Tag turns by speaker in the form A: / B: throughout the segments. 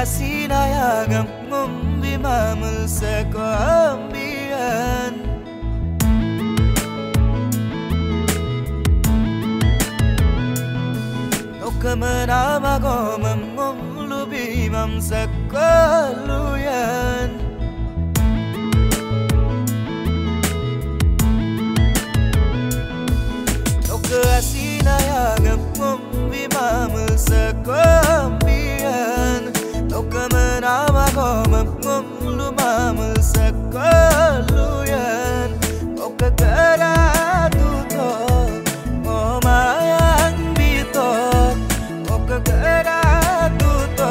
A: asinayagam mong bimamul sa kambiyan. Kamanamagomam mong lubimam sa kaluyan. Kasinayagam mong bimamul sa kambiyan. Kamanamagomam mong lumamul sa kaluyan. Kakaratuto mayang bitok. Kakaratuto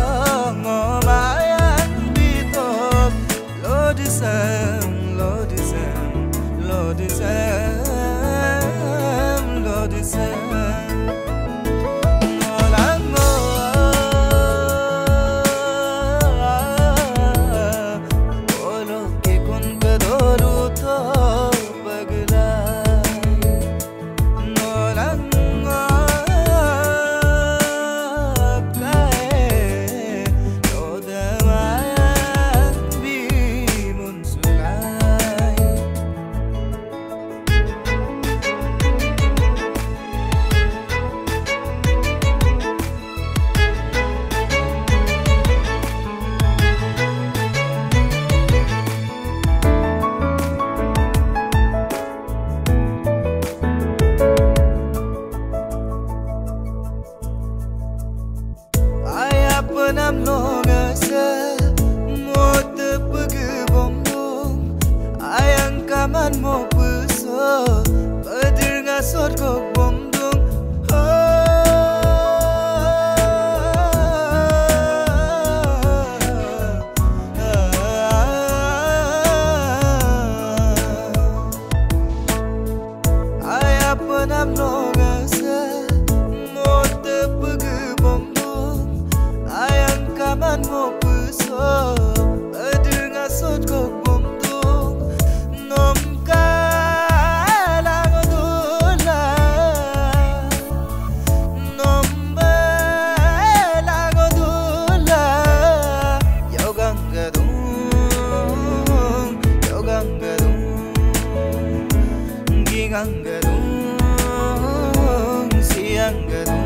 A: mayang bitok. Lodisam, lodisam, lodisam, lodisam. Nam longa sa mot pagbomdong ayang kaman mo puso padir nga sot ko bomdong ayap nam longa sa mot pagbomdong ayang kaman mo puso padir nga sot ko bomdong nom ka lang odula nom ba lang odula yogang gadung gigang gadung siang gadung.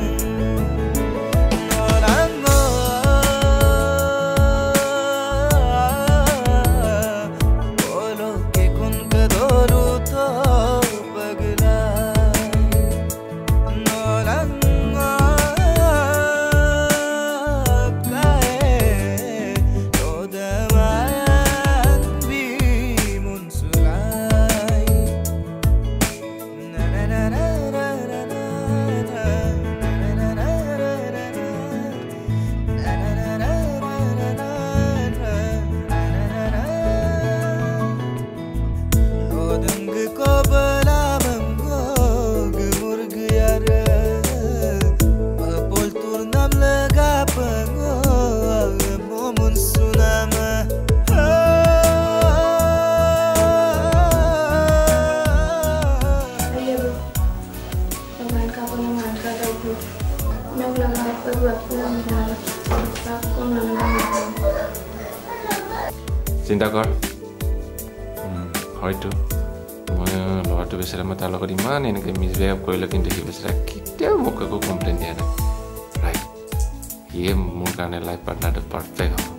B: চিন্তা কৰ হয়তো মই ল'ৰাটো বেচেৰা মই তাৰ লগত ইমান এনেকৈ মিছবিহেভ কৰিলোঁ কিন্তু সি বেচেৰা কেতিয়াও মোক একো কমপ্লেইন দিয়া নাই ৰাইট সিয়ে মোৰ কাৰণে লাইফ পাৰ্টনাৰটো পাৰফেক্ট হ'ব